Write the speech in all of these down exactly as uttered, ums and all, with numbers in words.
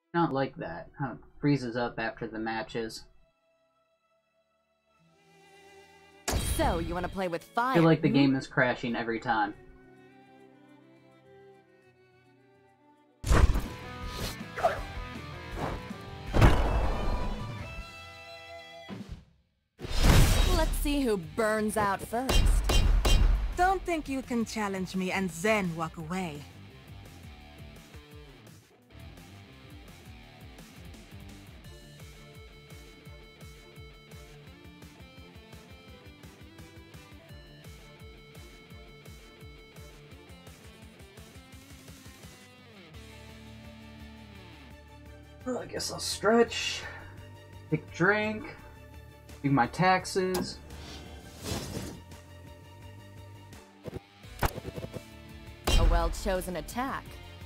I don't like that. How it freezes up after the matches. So, you want to play with fire? I feel like the hmm? game is crashing every time. Let's see who burns out first. Don't think you can challenge me and then walk away. Well, I guess I'll stretch, take a drink, do my taxes. A well-chosen attack.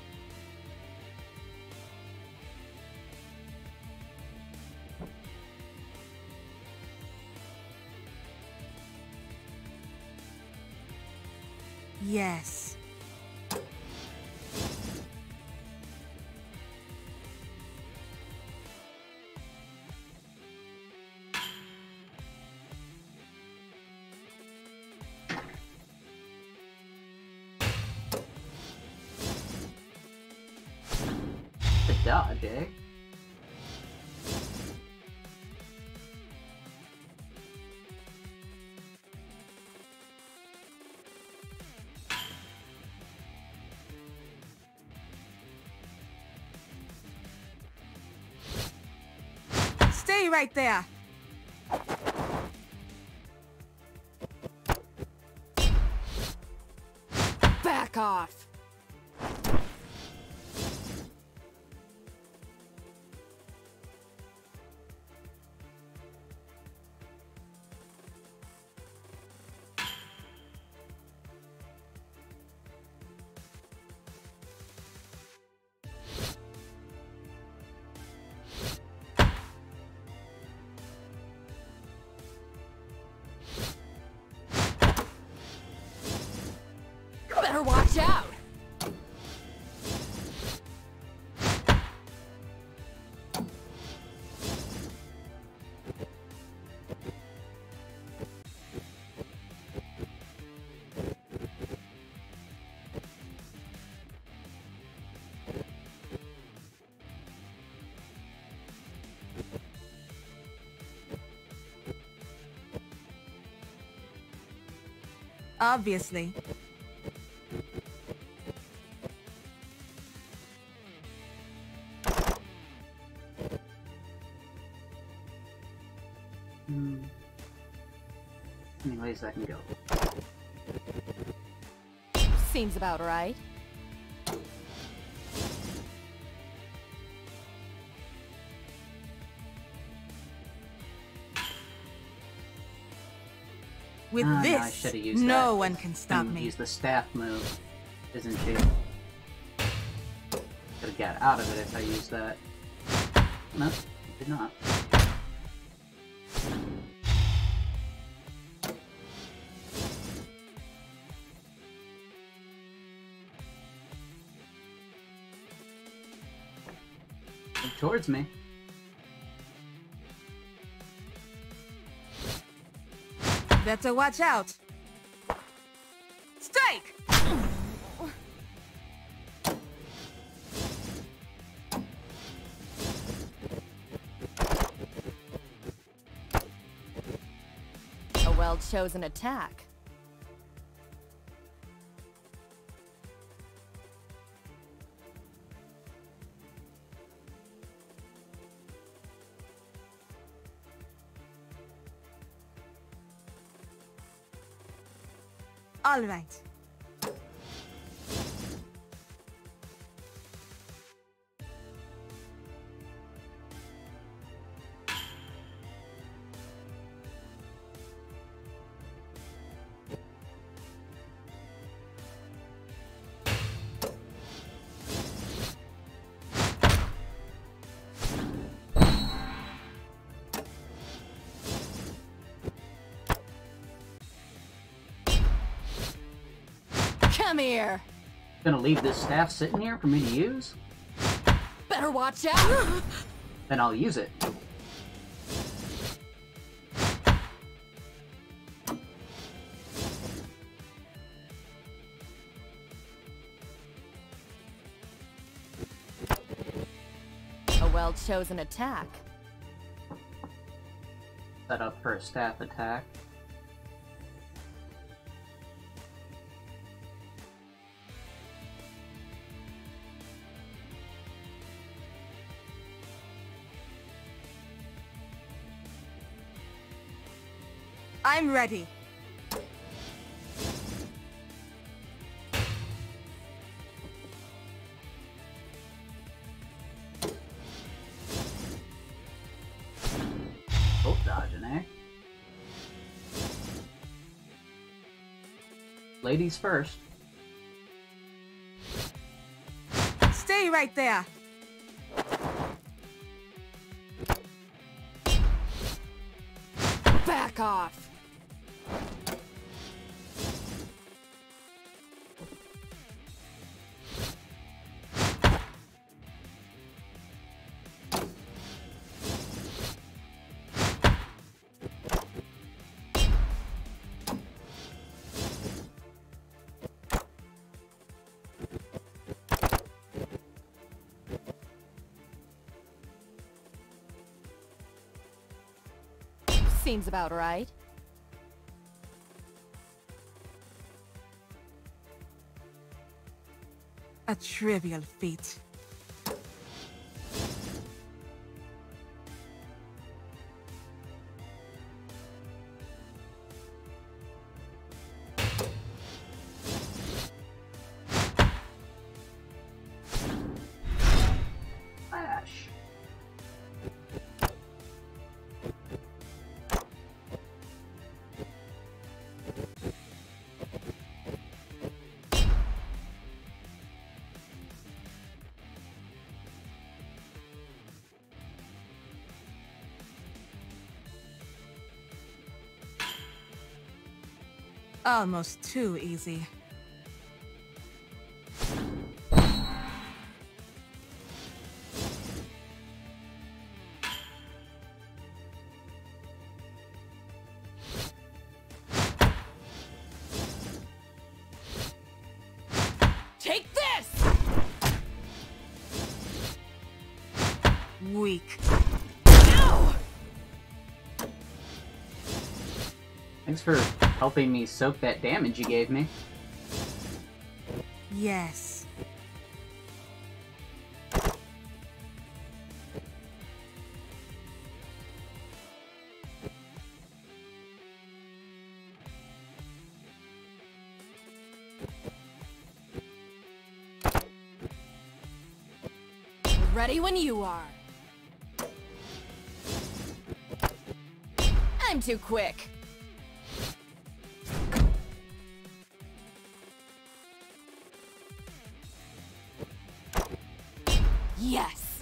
Yes. The dodge, eh? Stay right there. Back off! Better watch out! Obviously. Hmm. Anyways, I can go. Seems about right. With Ah, no, I this, should've used no that. one can stop Can me. use the staff move, isn't she? Could've got out of it if I used that. Nope, did not. Come towards me. Better watch out. Strike! A well-chosen attack. All right. Come here! Gonna leave this staff sitting here for me to use? Better watch out! Then I'll use it. A well-chosen attack. Set up for a staff attack. I'm ready. Oh, dodging, eh? Ladies first. Stay right there. Back off! Seems about right. A trivial feat. Flash. Almost too easy. Take this! Weak. Ow! Thanks for helping me soak that damage you gave me. Yes. Ready when you are. I'm too quick. Yes.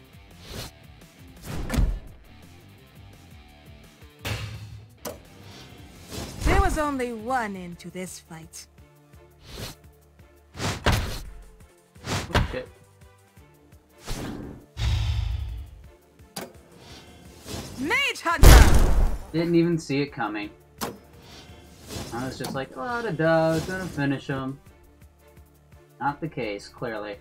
There was only one end to this fight. Oh, shit. Mage Hunter! Didn't even see it coming. I was just like, oh, da da, gonna finish him. Not the case, clearly.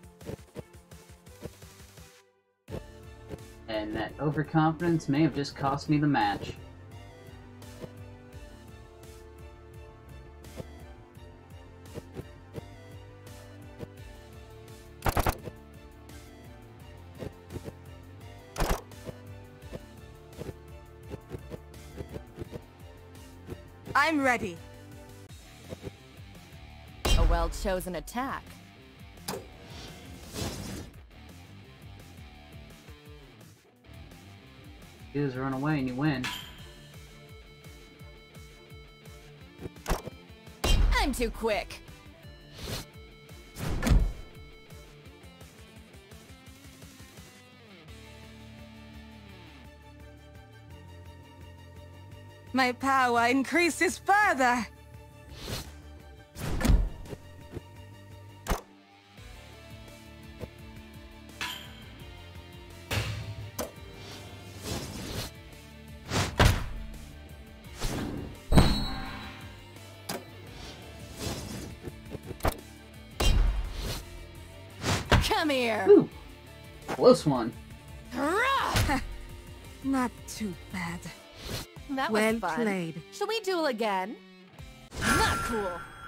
And that overconfidence may have just cost me the match. I'm ready. A well-chosen attack. You just run away and you win. I'm too quick. My power increases further. Come here. Ooh, close one. Hurrah! Not too bad. That Well was fun. played. Shall we duel again? Not cool.